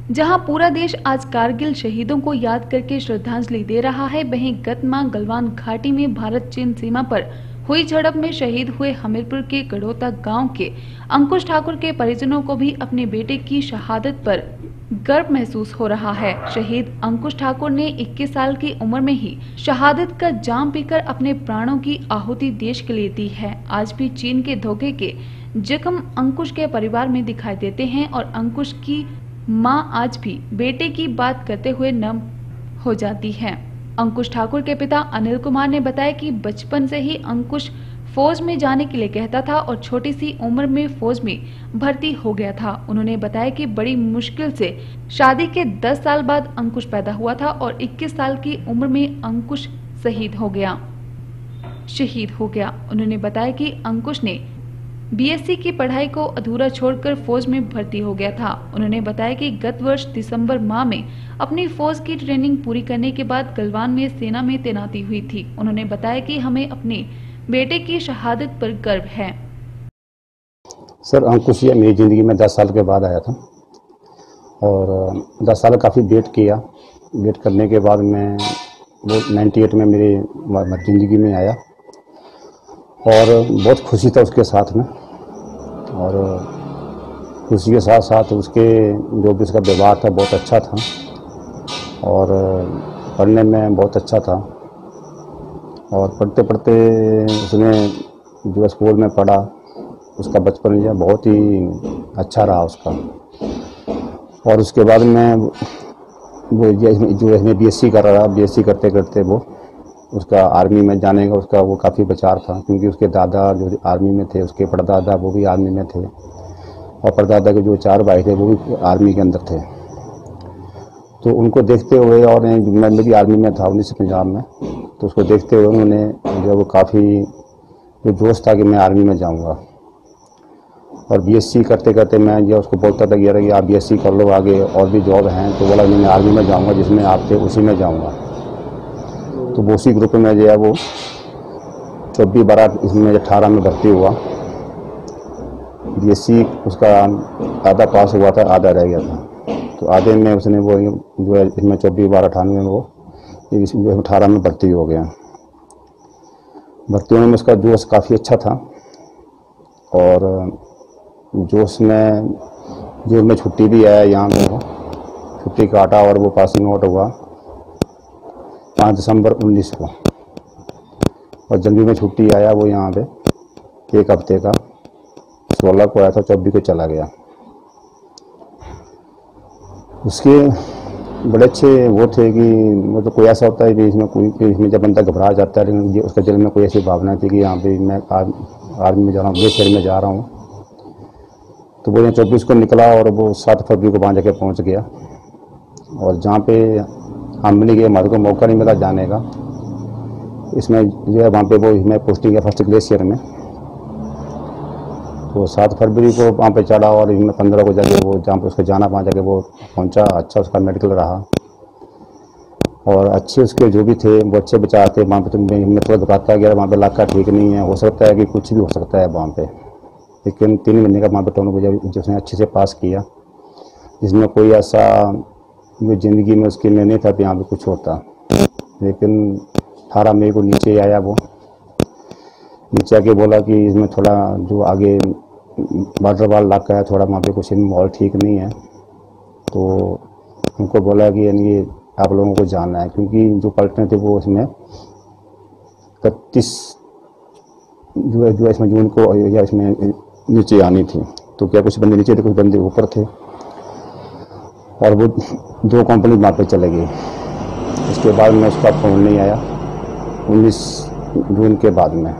जहां पूरा देश आज कारगिल शहीदों को याद करके श्रद्धांजलि दे रहा है, वहीं गत माह गलवान घाटी में भारत चीन सीमा पर हुई झड़प में शहीद हुए हमीरपुर के गड़ोता गांव के अंकुश ठाकुर के परिजनों को भी अपने बेटे की शहादत पर गर्व महसूस हो रहा है। शहीद अंकुश ठाकुर ने 21 साल की उम्र में ही शहादत का जाम पीकर अपने प्राणों की आहुति देश के लिए दी है। आज भी चीन के धोखे के जख्म अंकुश के परिवार में दिखाई देते हैं और अंकुश की मां आज भी बेटे की बात करते हुए नम हो जाती है। अंकुश ठाकुर के पिता अनिल कुमार ने बताया कि बचपन से ही अंकुश फौज में जाने के लिए कहता था और छोटी सी उम्र में फौज में भर्ती हो गया था। उन्होंने बताया कि बड़ी मुश्किल से शादी के 10 साल बाद अंकुश पैदा हुआ था और 21 साल की उम्र में अंकुश शहीद हो गया। उन्होंने बताया कि अंकुश ने बीएससी की पढ़ाई को अधूरा छोड़कर फौज में भर्ती हो गया था। उन्होंने बताया कि गत वर्ष दिसंबर माह में अपनी फौज की ट्रेनिंग पूरी करने के बाद गलवान में सेना में तैनाती हुई थी। उन्होंने बताया कि हमें अपने बेटे की शहादत पर गर्व है। सर, अंकुश ये मेरी ज़िंदगी में 10 साल के बाद आया था और 10 साल काफ़ी वेट करने के बाद मैं वो 98 में मेरी ज़िंदगी में आया और बहुत खुशी था उसके साथ में। और खुशी के साथ साथ उसके जो भी उसका व्यवहार था बहुत अच्छा था और पढ़ने में बहुत अच्छा था और पढ़ते पढ़ते उसने जो स्कूल में पढ़ा उसका बचपन जो बहुत ही अच्छा रहा उसका। और उसके बाद में वो जो इसमें बीएससी कर रहा, बीएससी करते करते वो उसका आर्मी में जाने का उसका वो काफ़ी विचार था, क्योंकि उसके दादा जो आर्मी में थे, उसके परदादा वो भी आर्मी में थे और परदादा के जो 4 भाई थे वो भी आर्मी के अंदर थे। तो उनको देखते हुए और मैं भी आर्मी में था 19 पंजाब में, तो उसको देखते हुए उन्होंने जो वो काफ़ी जो जोश था कि मैं आर्मी में जाऊंगा। और बीएससी करते करते मैं जो उसको बोलता था कि आप बीएससी कर लो, आगे और भी जॉब हैं, तो बोला मैं आर्मी में जाऊँगा, जिसमें आप थे उसी में जाऊँगा। तो वो उसी ग्रुप में जो है वो 24/12 इसमें 18 में भर्ती हुआ। बीएससी उसका आधा पास हुआ था, आधा रह गया था। तो आधे में उसने वो जो है इसमें 24/12/98 में वो 18 में भर्ती हो गया। भर्ती होने में उसका जोश काफ़ी अच्छा था और जोश में जो में छुट्टी भी आया, यहाँ पे वो छुट्टी काटा और वो पासिंग आउट हुआ 5 दिसंबर 19 को। और जनवरी में छुट्टी आया वो यहाँ पे 1 हफ्ते का, 16 को आया था, 24 को चला गया। उसके बड़े अच्छे वो थे कि मतलब कोई ऐसा होता है कि इसमें जब बंदा घबरा जाता है, लेकिन उसके दिल में कोई ऐसी भावना थी कि यहाँ पे मैं आर्मी में जा रहा हूँ, ये शहर में जा रहा हूँ। तो वो 24 को निकला और वो 7 फरवरी को वहाँ जाके पहुँच गया। और जहाँ पे हम मिल गए, हमारे को मौका नहीं मिला जाने का। इसमें जो है वहाँ पे वो इसमें पोस्टिंग है 1st ग्लेशियर में। तो 7 फरवरी को वहाँ पे चढ़ा और इसमें 15 को जाके वो जहाँ पे उसको जाना वहाँ जाके वो पहुँचा। अच्छा उसका मेडिकल रहा और अच्छे उसके जो भी थे वो अच्छे विचार थे। वहाँ पे तो मैं थोड़ा घबराता गया, वहाँ पे इलाका ठीक नहीं है, हो सकता है कि कुछ भी हो सकता है वहाँ पे। लेकिन 3 महीने का वहाँ पे टर्न जो उसने अच्छे से पास किया, जिसमें कोई ऐसा जो ज़िंदगी में उसके में नहीं था कि यहाँ पे कुछ होता। लेकिन 18 मई को नीचे आया, वो नीचे आके बोला कि इसमें थोड़ा जो आगे बॉर्डर वाला इलाका है, थोड़ा वहाँ पे कुछ माहौल ठीक नहीं है। तो उनको बोला कि यानी आप लोगों को जाना है, क्योंकि जो पलटने थे वो इसमें 31 जो इसमें जून को या इसमें नीचे आनी थी। तो क्या कुछ बंदे नीचे थे, कुछ बंदे ऊपर थे और वो 2 कंपनी वहाँ पे चले गई। उसके बाद में उसका फ़ोन नहीं आया 19 जून के बाद में,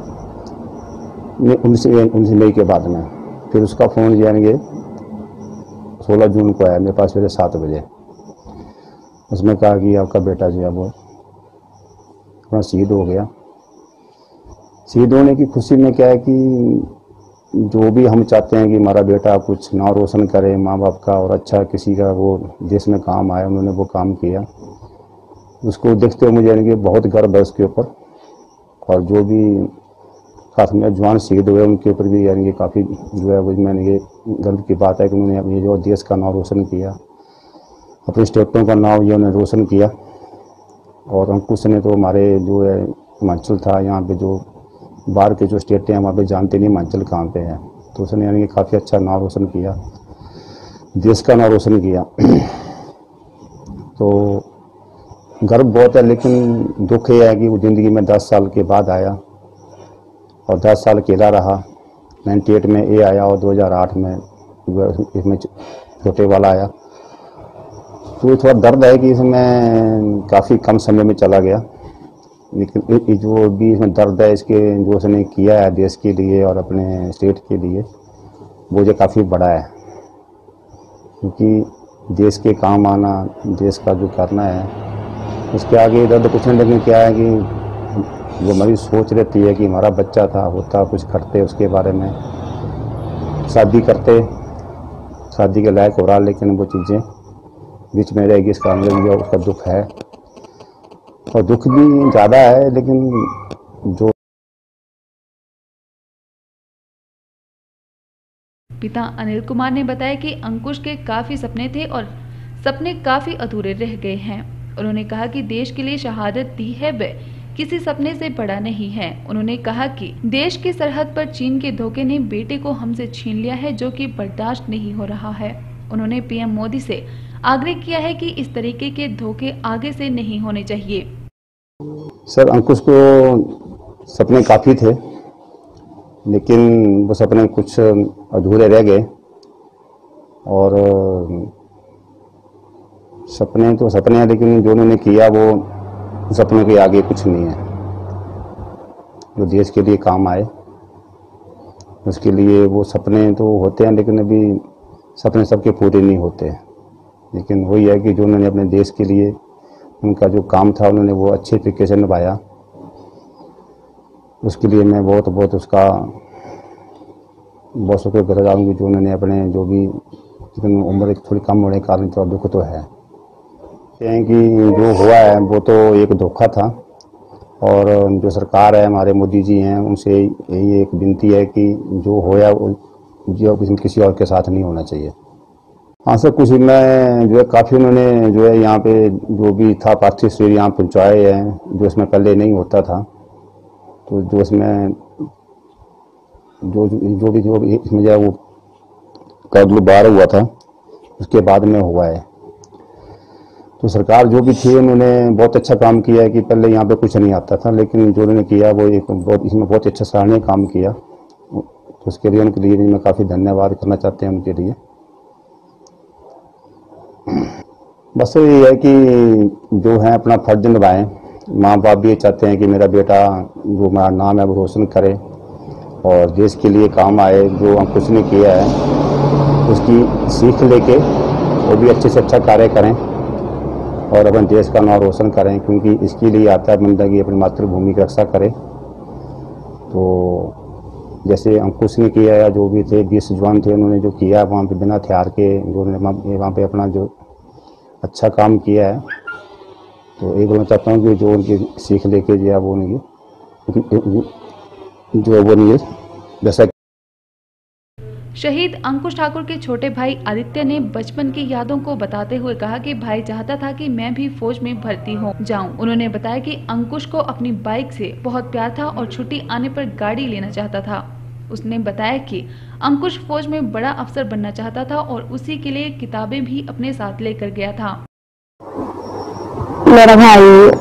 19 मई के बाद में। फिर उसका फ़ोन जाएंगे 16 जून को आया मेरे पास मेरे 7 बजे। उसमें कहा कि आपका बेटा जो है वो अपना शहीद हो गया। शहीद होने की खुशी में क्या है कि जो भी हम चाहते हैं कि हमारा बेटा कुछ नाम रोशन करे माँ बाप का और अच्छा किसी का वो देश में काम आया, उन्होंने वो काम किया। उसको देखते हुए मुझे यानी कि बहुत गर्व है उसके ऊपर। और जो भी साथ में जवान शहीद हुए उनके ऊपर भी यानी कि काफ़ी जो है वो मैंने ये गर्व की बात है कि उन्होंने ये जो देश का नाम रोशन किया। अपने स्टेटों का नाम ये उन्होंने रोशन किया। और अंकुश ने तो हमारे जो है हिमाचल था, यहाँ पे जो बाहर के जो स्टेट हैं वहाँ पे जानते नहीं हिमाचल कहाँ पे है, तो उसने यानी कि काफ़ी अच्छा नाम रोशन किया, देश का नाम रोशन किया। तो गर्व बहुत है, लेकिन दुख ये है कि वो ज़िंदगी में 10 साल के बाद आया और 10 साल अकेला रहा। 98 में ये आया और 2008 में इसमें छोटे वाला आया। तो ये थोड़ा दर्द है कि इसमें काफ़ी कम समय में चला गया, लेकिन जो भी इसमें दर्द है इसके जो उसने किया है देश के लिए और अपने स्टेट के लिए, वो जो काफ़ी बड़ा है। क्योंकि देश के काम आना, देश का जो करना है, उसके आगे दर्द कुछ नहीं। लेकिन क्या है कि जो हमारी सोच रहती है कि हमारा बच्चा था, होता कुछ करते, उसके बारे में शादी करते, शादी के लायक हो रहा, लेकिन वो चीज़ें बीच में रहेगी, इसका अंदर उसका दुख है। और दुख भी ज़्यादा है, लेकिन जो पिता अनिल कुमार ने बताया कि अंकुश के काफी सपने थे और सपने काफी अधूरे रह गए हैं। उन्होंने कहा कि देश के लिए शहादत दी है वह किसी सपने से बड़ा नहीं है। उन्होंने कहा कि देश की सरहद पर चीन के धोखे ने बेटे को हमसे छीन लिया है, जो कि बर्दाश्त नहीं हो रहा है। उन्होंने पीएम मोदी से आग्रह किया है कि इस तरीके के धोखे आगे से नहीं होने चाहिए। सर, अंकुश को सपने काफ़ी थे, लेकिन वो सपने कुछ अधूरे रह गए। और सपने तो सपने हैं, लेकिन जो उन्होंने किया वो सपनों के आगे कुछ नहीं है। जो देश के लिए काम आए उसके लिए वो सपने तो होते हैं, लेकिन अभी सपने सबके पूरे नहीं होते। लेकिन वही है कि जो उन्होंने अपने देश के लिए उनका जो काम था उन्होंने वो अच्छे तरीके से निभाया। उसके लिए मैं बहुत उसका बहुत शुक्रगुजार हूँ कि जो उन्होंने अपने जो भी उम्र थोड़ी कम होने के कारण थोड़ा दुख तो है कि जो हुआ है वो तो एक धोखा था। और जो सरकार है, हमारे मोदी जी हैं, उनसे यही एक विनती है कि जो होया जो किसी और के साथ नहीं होना चाहिए। हाँ सर, कुछ में जो है काफ़ी उन्होंने जो है यहाँ पे जो भी था पार्थिव शरीर यहाँ पहुँचाए हैं, जो इसमें पहले नहीं होता था। तो जो इसमें जो भी इसमें जो है वो कागलू बार हुआ था, उसके बाद में हुआ है। तो सरकार जो भी थी उन्होंने बहुत अच्छा काम किया है कि पहले यहाँ पे कुछ नहीं आता था, लेकिन जो उन्होंने किया वो इसमें बहुत अच्छा सराहनीय काम किया। तो उसके लिए उनके लिए भी मैं काफ़ी धन्यवाद करना चाहते हैं उनके लिए। बस ये है कि जो है अपना फर्ज निभाएं। माँ बाप भी ये चाहते हैं कि मेरा बेटा जो मेरा नाम है वो रोशन करे और देश के लिए काम आए। जो अंकुश ने किया है उसकी सीख लेके वो भी अच्छे से अच्छा कार्य करें और अपने देश का नाम रोशन करें, क्योंकि इसके लिए आता है बंदा कि अपनी मातृभूमि की रक्षा करे। तो जैसे अंकुश ने किया या जो भी थे 20 जवान थे, उन्होंने जो किया वहाँ पे बिना हथियार के जो वहाँ पे अपना जो अच्छा काम किया है, तो एक मैं चाहता हूँ कि जो उनकी सीख लेके जो है वो उनकी जो है वो नहीं जैसा। शहीद अंकुश ठाकुर के छोटे भाई आदित्य ने बचपन की यादों को बताते हुए कहा कि भाई चाहता था कि मैं भी फौज में भर्ती हो जाऊं। उन्होंने बताया कि अंकुश को अपनी बाइक से बहुत प्यार था और छुट्टी आने पर गाड़ी लेना चाहता था। उसने बताया कि अंकुश फौज में बड़ा अफसर बनना चाहता था और उसी के लिए किताबें भी अपने साथ लेकर गया था। मेरा भाई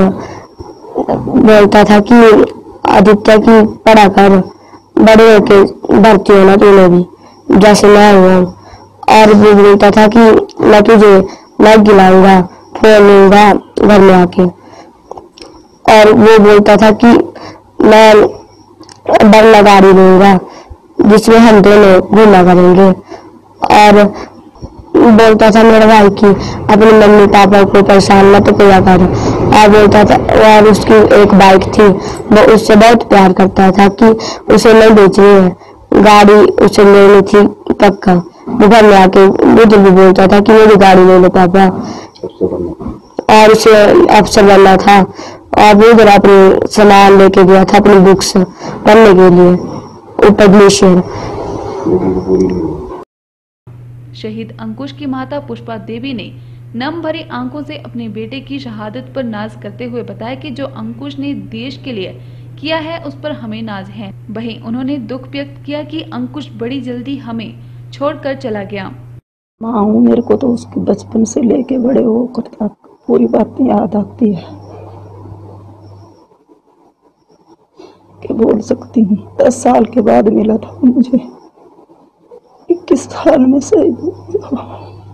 बोलता था कि आदित्य की पढ़ा कर, बड़े होके भर्ती होना तूने भी जैसे मैं हुआ। और वो बोलता था कि मैं तुझे मैगी लाऊंगा, फोन लूंगा घर में आके। और वो बोलता था कि मैं बड़ा गाड़ी लूंगा जिसमें हम दोनों घूमा करेंगे। और बोलता था मेरे भाई की अपनी मम्मी पापा को परेशान मत किया कर। और बोलता था, और उसकी एक बाइक थी, वो उससे बहुत प्यार करता था कि उसे नहीं बेचनी है, गाड़ी उसे लेनी थी पक्का। वो घर में आके मुझे भी बोलता था कि मेरी गाड़ी ले लो पापा, और उसे अफसर बनना था। और वो इधर अपनी सामान लेके गया था अपनी बुक्स पढ़ने के लिए ऊपर ग्लेशियर। शहीद अंकुश की माता पुष्पा देवी ने नम भरी आंखों से अपने बेटे की शहादत पर नाज करते हुए बताया कि जो अंकुश ने देश के लिए किया है उस पर हमें नाज है। वहीं उन्होंने दुख व्यक्त किया कि अंकुश बड़ी जल्दी हमें छोड़कर चला गया। माँ हूँ, मेरे को तो उसके बचपन से लेके बड़े होकर तक पूरी बातें याद आती है कि बोल सकती हूँ। 10 साल के बाद मिला था मुझे, 21 साल में शहीद हुआ।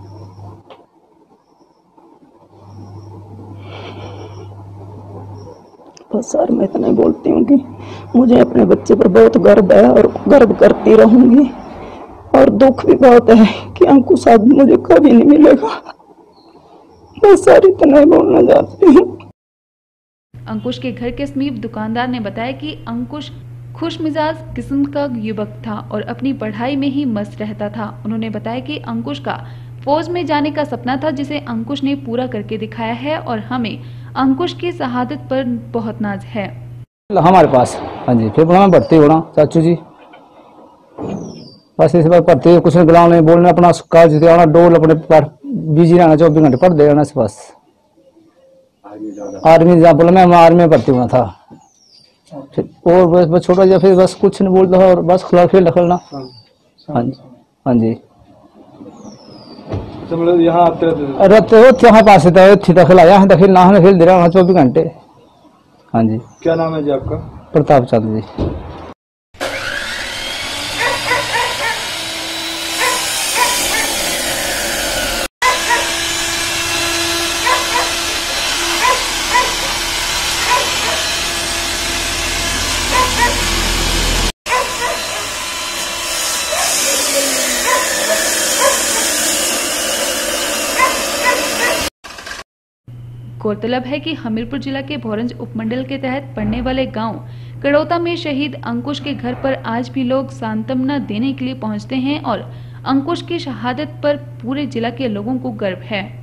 बस सर मैं इतना बोलती हूँ कि मुझे अपने बच्चे पर बहुत गर्व है और गर्व करती रहूंगी, और दुख भी बहुत है कि अंकुश अब मुझे कभी नहीं मिलेगा। बस सर इतना ही बोलना चाहती हूँ। अंकुश के घर के समीप दुकानदार ने बताया कि अंकुश खुशमिजाज किस्म का युवक था और अपनी पढ़ाई में ही मस्त रहता था। उन्होंने बताया कि अंकुश का फौज में जाने का सपना था जिसे अंकुश ने पूरा करके दिखाया है और हमें अंकुश की शहादत पर बहुत नाज है। हमारे पास हाँ जी, फिर मैं भर्ती होना चाचू जी, बस इस बार भर्ती कुछ गुलाम नहीं बोलना, अपना काज आना डोल अपने पर बिजी रहना, 24 घंटे पढ़ देना बस। आर्मी जा बोला मैं आर्मी में भर्ती होना था, और बस छोटा जा फिर बस कुछ नहीं बोलता और बस खिला खेल खेलना। हाँ जी हाँ जी, तो मतलब यहाँ आते रहते हो यहाँ पास था खिला यहाँ खेल ना खेल दे रहा 24 घंटे। हाँ जी। क्या नाम है जी आपका? प्रताप चंद जी। गौरतलब है कि हमीरपुर जिला के भोरंज उपमंडल के तहत पड़ने वाले गांव कड़ौता में शहीद अंकुश के घर पर आज भी लोग सांत्वना देने के लिए पहुंचते हैं और अंकुश की शहादत पर पूरे जिला के लोगों को गर्व है।